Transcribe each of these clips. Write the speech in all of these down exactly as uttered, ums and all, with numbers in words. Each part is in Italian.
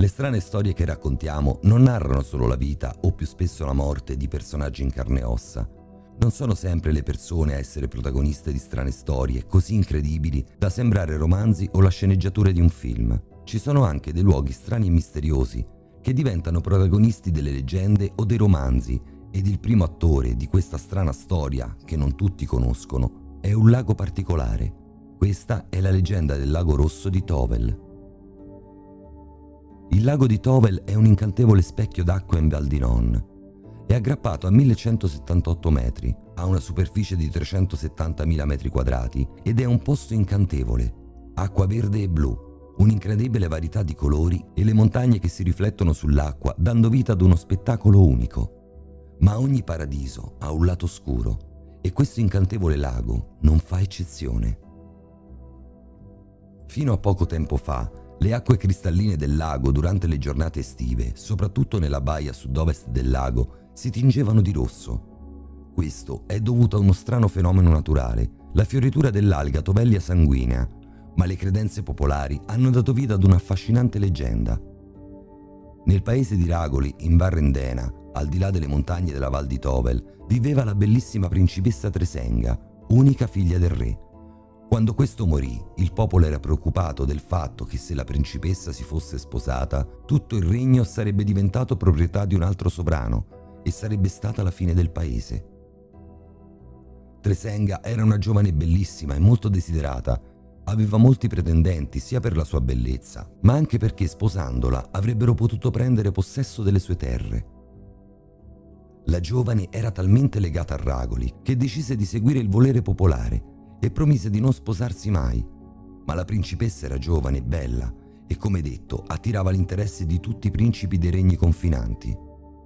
Le strane storie che raccontiamo non narrano solo la vita o più spesso la morte di personaggi in carne e ossa. Non sono sempre le persone a essere protagoniste di strane storie così incredibili da sembrare romanzi o la sceneggiatura di un film. Ci sono anche dei luoghi strani e misteriosi che diventano protagonisti delle leggende o dei romanzi, ed il primo attore di questa strana storia, che non tutti conoscono, è un lago particolare. Questa è la leggenda del lago rosso di Tovel. Il lago di Tovel è un incantevole specchio d'acqua in Val di Non. È aggrappato a millecentosettantotto metri, ha una superficie di trecentosettantamila metri quadrati ed è un posto incantevole. Acqua verde e blu, un'incredibile varietà di colori e le montagne che si riflettono sull'acqua dando vita ad uno spettacolo unico. Ma ogni paradiso ha un lato oscuro e questo incantevole lago non fa eccezione. Fino a poco tempo fa, le acque cristalline del lago durante le giornate estive, soprattutto nella baia sud-ovest del lago, si tingevano di rosso. Questo è dovuto a uno strano fenomeno naturale, la fioritura dell'alga Tovellia sanguinea, ma le credenze popolari hanno dato vita ad un'affascinante leggenda. Nel paese di Ragoli, in Barrendena, al di là delle montagne della Val di Tovel, viveva la bellissima principessa Tresenga, unica figlia del re. Quando questo morì, il popolo era preoccupato del fatto che se la principessa si fosse sposata, tutto il regno sarebbe diventato proprietà di un altro sovrano e sarebbe stata la fine del paese. Tresenga era una giovane bellissima e molto desiderata. Aveva molti pretendenti sia per la sua bellezza, ma anche perché sposandola avrebbero potuto prendere possesso delle sue terre. La giovane era talmente legata a Ragoli che decise di seguire il volere popolare e promise di non sposarsi mai, ma la principessa era giovane e bella e, come detto, attirava l'interesse di tutti i principi dei regni confinanti.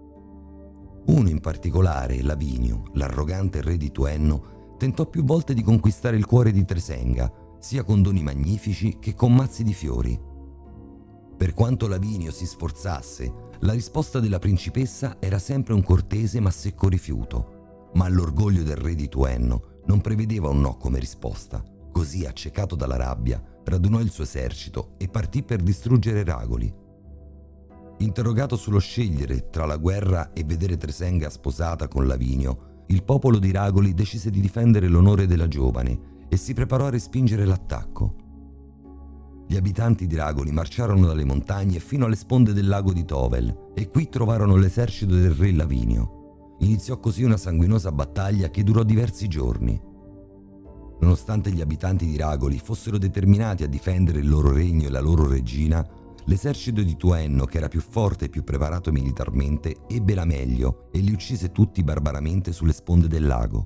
Uno in particolare, Lavinio, l'arrogante re di Tuenno, tentò più volte di conquistare il cuore di Tresenga, sia con doni magnifici che con mazzi di fiori. Per quanto Lavinio si sforzasse, la risposta della principessa era sempre un cortese ma secco rifiuto, ma l'orgoglio del re di Tuenno non prevedeva un no come risposta. Così, accecato dalla rabbia, radunò il suo esercito e partì per distruggere Ragoli. Interrogato sullo scegliere tra la guerra e vedere Tresenga sposata con Lavinio, il popolo di Ragoli decise di difendere l'onore della giovane e si preparò a respingere l'attacco. Gli abitanti di Ragoli marciarono dalle montagne fino alle sponde del lago di Tovel e qui trovarono l'esercito del re Lavinio. Iniziò così una sanguinosa battaglia che durò diversi giorni. Nonostante gli abitanti di Ragoli fossero determinati a difendere il loro regno e la loro regina, l'esercito di Tuenno, che era più forte e più preparato militarmente, ebbe la meglio e li uccise tutti barbaramente sulle sponde del lago.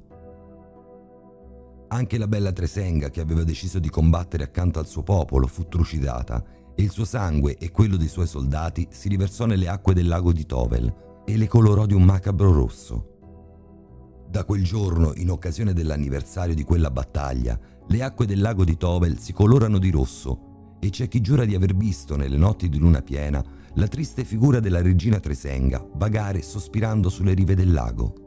Anche la bella Tresenga, che aveva deciso di combattere accanto al suo popolo, fu trucidata e il suo sangue e quello dei suoi soldati si riversò nelle acque del lago di Tovel e le colorò di un macabro rosso. Da quel giorno, in occasione dell'anniversario di quella battaglia, le acque del lago di Tovel si colorano di rosso e c'è chi giura di aver visto nelle notti di luna piena la triste figura della regina Tresenga vagare sospirando sulle rive del lago.